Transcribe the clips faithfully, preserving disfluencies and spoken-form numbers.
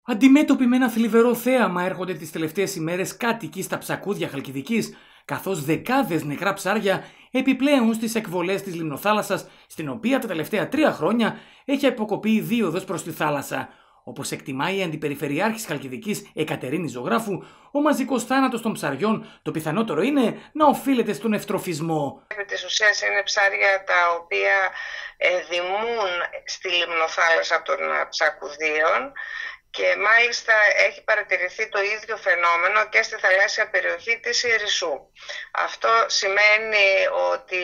Αντιμέτωποι με ένα θλιβερό θέαμα έρχονται τις τελευταίες ημέρες κάτοικοι στα ψακούδια Χαλκιδικής, καθώς δεκάδες νεκρά ψάρια επιπλέουν στις εκβολές της λιμνοθάλασσας, στην οποία τα τελευταία τρία χρόνια έχει αποκοπεί η δίωδος προς τη θάλασσα. Όπως εκτιμάει η Αντιπεριφερειάρχης Χαλκιδικής Εκατερίνη Ζωγράφου, ο μαζικός θάνατος των ψαριών το πιθανότερο είναι να οφείλεται στον ευτροφισμό. Επί της ουσίας είναι ψάρια τα οποία δημούν στη λιμνοθάλασσα των ψακουδίων. Και μάλιστα έχει παρατηρηθεί το ίδιο φαινόμενο και στη θαλάσσια περιοχή της Ιερισσού. Αυτό σημαίνει ότι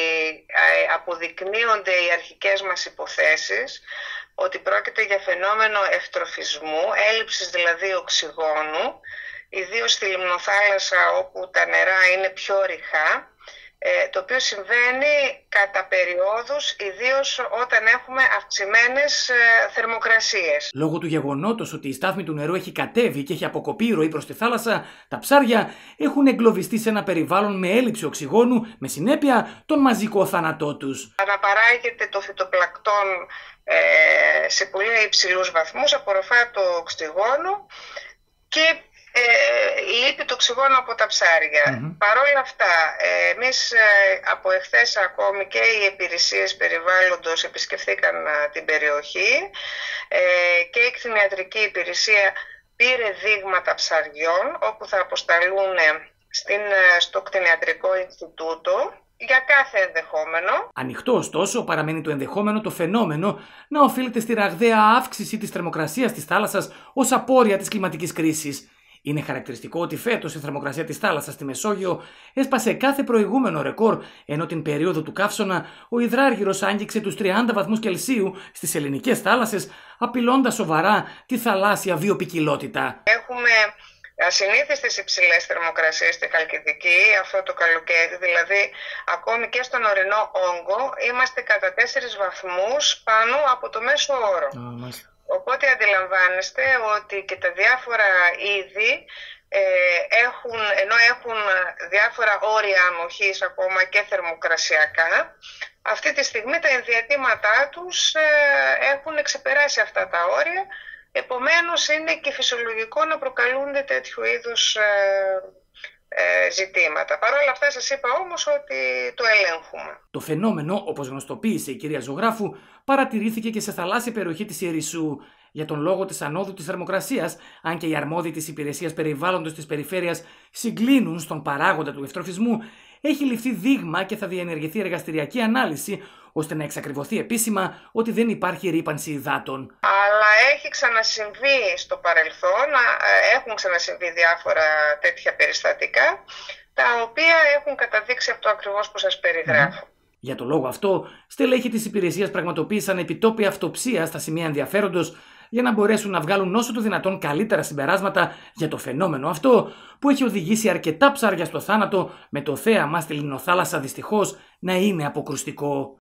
αποδεικνύονται οι αρχικές μας υποθέσεις ότι πρόκειται για φαινόμενο ευτροφισμού, έλλειψης δηλαδή οξυγόνου, ιδίως στη λιμνοθάλασσα όπου τα νερά είναι πιο ρηχά, το οποίο συμβαίνει κατά περιόδους, ιδίως όταν έχουμε αυξημένες θερμοκρασίες. Λόγω του γεγονότος ότι η στάθμη του νερού έχει κατέβει και έχει αποκοπεί η ροή προς τη θάλασσα, τα ψάρια έχουν εγκλωβιστεί σε ένα περιβάλλον με έλλειψη οξυγόνου, με συνέπεια τον μαζικό θάνατό τους. Αναπαράγεται το φυτοπλακτόν ε, σε πολύ υψηλούς βαθμούς, απορροφά το οξυγόνο και Ε, λείπει το οξυγόνο από τα ψάρια. Mm-hmm. Παρ' όλα αυτά, ε, εμείς ε, από εχθές ακόμη και οι υπηρεσίες περιβάλλοντος επισκεφθήκαν ε, την περιοχή ε, και η κτηνιατρική υπηρεσία πήρε δείγματα ψαριών όπου θα αποσταλούν στην, στο κτηνιατρικό Ινστιτούτο για κάθε ενδεχόμενο. Ανοιχτό ωστόσο παραμένει το ενδεχόμενο το φαινόμενο να οφείλεται στη ραγδαία αύξηση της θερμοκρασίας της θάλασσας ως απόρρια της κλιματικής κρίσης. Είναι χαρακτηριστικό ότι φέτος η θερμοκρασία της θάλασσας στη Μεσόγειο έσπασε κάθε προηγούμενο ρεκόρ, ενώ την περίοδο του καύσωνα ο υδράργυρος άγγιξε τους τριάντα βαθμούς Κελσίου στις ελληνικές θάλασσες, απειλώντας σοβαρά τη θαλάσσια βιοποικιλότητα. Έχουμε ασυνήθιστες υψηλές θερμοκρασίες στη Χαλκιδική αυτό το καλοκαίρι, δηλαδή ακόμη και στον ορεινό όγκο είμαστε κατά τέσσερις βαθμούς πάνω από το μέσο όρο. Oh, Οπότε αντιλαμβάνεστε ότι και τα διάφορα είδη ε, έχουν, ενώ έχουν διάφορα όρια ανοχής ακόμα και θερμοκρασιακά, αυτή τη στιγμή τα ενδιατήματά τους ε, έχουν ξεπεράσει αυτά τα όρια, επομένως είναι και φυσιολογικό να προκαλούνται τέτοιου είδους ε, ε, ζητήματα. Παρ' όλα αυτά σας είπα όμως ότι το ελέγχουμε. Το φαινόμενο, όπως γνωστοποίησε η κυρία Ζωγράφου, παρατηρήθηκε και σε θαλάσσια περιοχή της Ιερισσού. Για τον λόγο της ανόδου της θερμοκρασίας, αν και οι αρμόδιοι της Υπηρεσίας Περιβάλλοντος της Περιφέρειας συγκλίνουν στον παράγοντα του ευτροφισμού, έχει ληφθεί δείγμα και θα διενεργηθεί εργαστηριακή ανάλυση, ώστε να εξακριβωθεί επίσημα ότι δεν υπάρχει ρύπανση υδάτων. Αλλά έχει ξανασυμβεί στο παρελθόν, έχουν ξανασυμβεί διάφορα τέτοια περιστατικά, τα οποία έχουν καταδείξει αυτό ακριβώς που σας περιγράφω. Mm. Για το λόγο αυτό, στελέχη της υπηρεσίας πραγματοποίησαν επιτόπια αυτοψία στα σημεία ενδιαφέροντος για να μπορέσουν να βγάλουν όσο το δυνατόν καλύτερα συμπεράσματα για το φαινόμενο αυτό που έχει οδηγήσει αρκετά ψάρια στο θάνατο, με το θέαμα στη λιμνοθάλασσα δυστυχώς να είναι αποκρουστικό.